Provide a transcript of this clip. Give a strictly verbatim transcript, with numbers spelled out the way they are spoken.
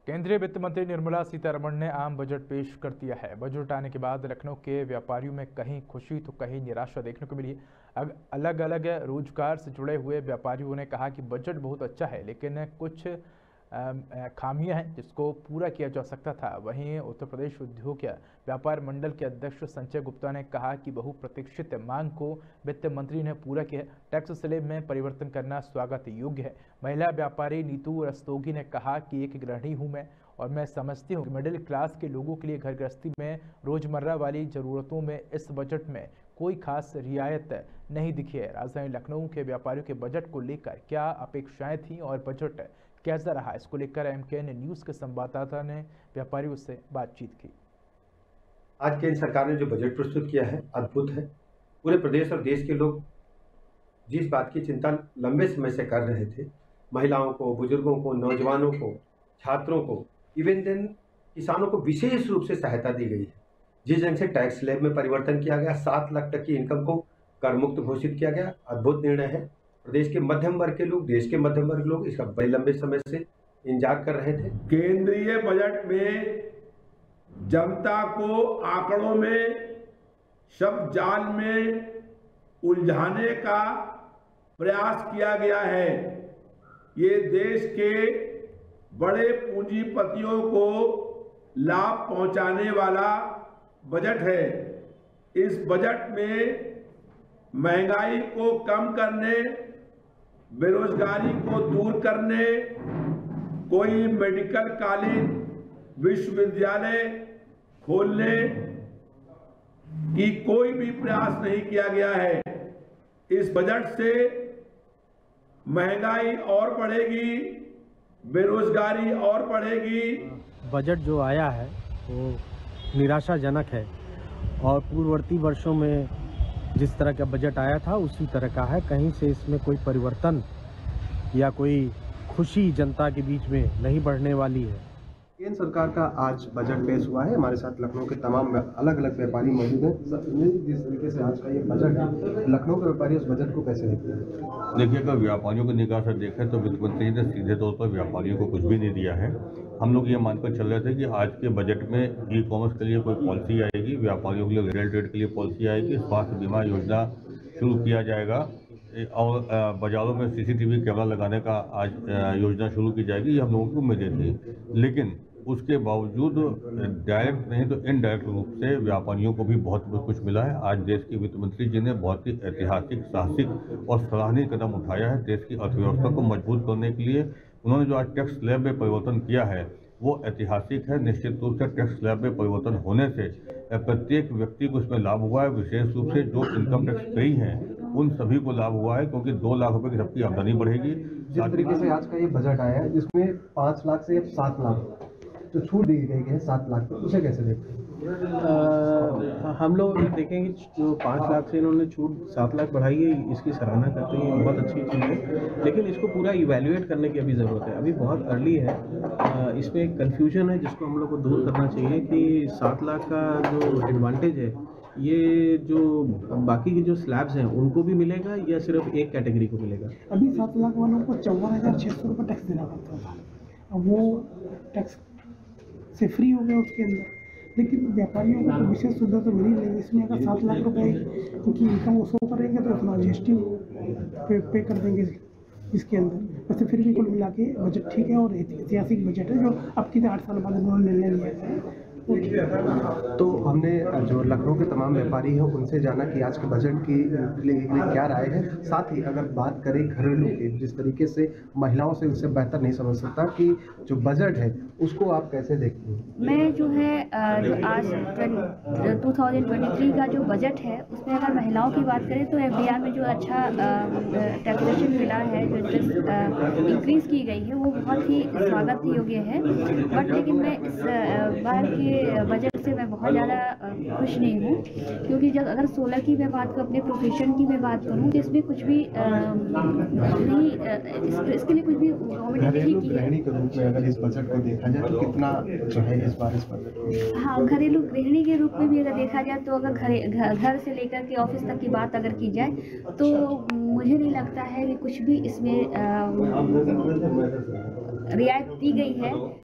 केंद्रीय वित्त मंत्री निर्मला सीतारमण ने आम बजट पेश कर दिया है। बजट आने के बाद लखनऊ के व्यापारियों में कहीं खुशी तो कहीं निराशा देखने को मिली है। अलग अलग रोजगार से जुड़े हुए व्यापारियों ने कहा कि बजट बहुत अच्छा है, लेकिन कुछ खामियां हैं जिसको पूरा किया जा सकता था। वहीं उत्तर प्रदेश उद्योग व्यापार मंडल के अध्यक्ष संजय गुप्ता ने कहा कि बहुप्रतीक्षित मांग को वित्त मंत्री ने पूरा किया। टैक्स स्लैब में परिवर्तन करना स्वागत योग्य है। महिला व्यापारी नीतू रस्तोगी ने कहा कि एक गृहिणी हूं मैं और मैं समझती हूं कि मिडिल क्लास के लोगों के लिए घर गृहस्थी में रोजमर्रा वाली जरूरतों में इस बजट में कोई खास रियायत नहीं दिखी है। राजधानी लखनऊ के व्यापारियों के बजट को लेकर क्या अपेक्षाएं थी और बजट कैसा रहा, इसको लेकर एमकेएन न्यूज के संवाददाता ने व्यापारियों से बातचीत की। आज केंद्र सरकार ने जो बजट प्रस्तुत किया है अद्भुत है। पूरे प्रदेश और देश के लोग जिस बात की चिंता लंबे समय से कर रहे थे, महिलाओं को, बुजुर्गों को, नौजवानों को, छात्रों को, इवन देन किसानों को विशेष रूप से सहायता दी गई है। जिस ढंग से टैक्स स्लैब में परिवर्तन किया गया, सात लाख तक की इनकम को कर मुक्त घोषित किया गया, अद्भुत निर्णय है। प्रदेश के मध्यम वर्ग के लोग, देश के मध्यम वर्ग लोग इसका बड़े लंबे समय से इंतजार कर रहे थे। केंद्रीय बजट में जनता को आंकड़ों में, शब्द जाल में उलझाने का प्रयास किया गया है। ये देश के बड़े पूंजीपतियों को लाभ पहुंचाने वाला बजट है। इस बजट में महंगाई को कम करने, बेरोजगारी को दूर करने, कोई मेडिकल कॉलेज, विश्वविद्यालय खोलने की कोई भी प्रयास नहीं किया गया है। इस बजट से महंगाई और बढ़ेगी, बेरोजगारी और बढ़ेगी। बजट जो आया है वो निराशाजनक है और पूर्ववर्ती वर्षों में जिस तरह का बजट आया था उसी तरह का है। कहीं से इसमें कोई परिवर्तन या कोई खुशी जनता के बीच में नहीं बढ़ने वाली है। केंद्र सरकार का आज बजट पेश हुआ है। हमारे साथ लखनऊ के तमाम अलग अलग व्यापारी मौजूद हैं। जिस तरीके से आज का ये बजट है, लखनऊ के व्यापारी उस बजट को कैसे देखते हैं? देखिए, अगर व्यापारियों की निगाह से देखें तो वित्त मंत्री ने सीधे तौर पर व्यापारियों को कुछ भी नहीं दिया है। हम लोग ये मानकर चल रहे थे कि आज के बजट में ई कॉमर्स के लिए कोई पॉलिसी आएगी, व्यापारियों के लिए रिटेल ट्रेड के लिए पॉलिसी आएगी, स्वास्थ्य बीमा योजना शुरू किया जाएगा और बाजारों में सीसीटीवी कैमरा लगाने का आज योजना शुरू की जाएगी। ये हम लोगों की उम्मीदें थी, लेकिन उसके बावजूद डायरेक्ट नहीं तो इनडायरेक्ट रूप से व्यापारियों को भी बहुत कुछ मिला है। आज देश के वित्त मंत्री जी ने बहुत ही ऐतिहासिक, साहसिक और सराहनीय कदम उठाया है। देश की अर्थव्यवस्था को मजबूत करने के लिए उन्होंने जो आज टैक्स स्लैब में परिवर्तन किया है वो ऐतिहासिक है। निश्चित रूप से टैक्स स्लैब में परिवर्तन होने से प्रत्येक व्यक्ति को इसमें लाभ हुआ है। विशेष रूप से जो इनकम टैक्स पेई हैं उन सभी को लाभ हुआ है, क्योंकि दो लाख रुपए की सबकी आमदनी बढ़ेगी। जिस तरीके से आज का ये बजट आया है जिसमें पाँच लाख से सात लाख तो छूट दी गई है, सात लाख तो उसे कैसे देखते हैं? हम लोग देखेंगे जो पाँच लाख से इन्होंने छूट सात लाख बढ़ाई है, इसकी सराहना करते हैं, बहुत अच्छी चीज़ है। लेकिन इसको पूरा इवैल्यूएट करने की अभी ज़रूरत है, अभी बहुत अर्ली है। इसमें एक कन्फ्यूजन है जिसको हम लोग को दूर करना चाहिए कि सात लाख का जो एडवांटेज है ये जो बाकी के जो स्लैब्स हैं उनको भी मिलेगा या सिर्फ एक कैटेगरी को मिलेगा? अभी सात लाख वालों को चौवन हज़ार छः सौ रुपये टैक्स देना पड़ता था, अब वो टैक्स से फ्री हो गया उसके अंदर। लेकिन व्यापारियों को तो विशेष सुविधा तो मिली नहीं। इसमें अगर सात लाख रुपए की इनकम वो शो करेंगे तो अपना जी एस टी पे, पे कर देंगे इसके अंदर। वैसे फिर भी कुल मिला के बजट ठीक है और ऐतिहासिक बजट है जो अब की आठ साल बाद उन्होंने निर्णय लिया है। तो हमने जो लखनऊ के तमाम व्यापारी हैं उनसे जाना कि आज के बजट की लिए क्या राय है। साथ ही अगर बात करें घरेलू की, जिस तरीके से महिलाओं से उससे बेहतर नहीं समझ सकता कि जो बजट है उसको आप कैसे देखते हैं? मैं जो है जो आज टू थाउजेंड ट्वेंटी थ्री का जो बजट है उसमें अगर महिलाओं की बात करें तो एफ डी आर में जो अच्छा टैक्सेशन मिला है, जो इंटरेस्ट इंक्रीज़ की गई है वो बहुत ही स्वागत योग्य है। बट लेकिन मैं इस बार के बजट से मैं बहुत ज़्यादा खुश नहीं हूँ, क्योंकि जब अगर सोलर की मैं बात करूँ, अपने प्रोफेशन की मैं बात करूँ तो इसमें कुछ भी नहीं, इस, इसके लिए कुछ भी गवर्नमेंट ने नहीं किया। गृहिणी के रूप में अगर इस बजट को देखा जाए तो कितना जो है इस बार इस बजट? हाँ, घरेलू गृहिणी के रूप में भी अगर देखा जाए तो अगर घर घर से लेकर के ऑफिस तक की बात अगर की जाए तो मुझे नहीं लगता है कि कुछ भी इसमें रियायत दी गई है।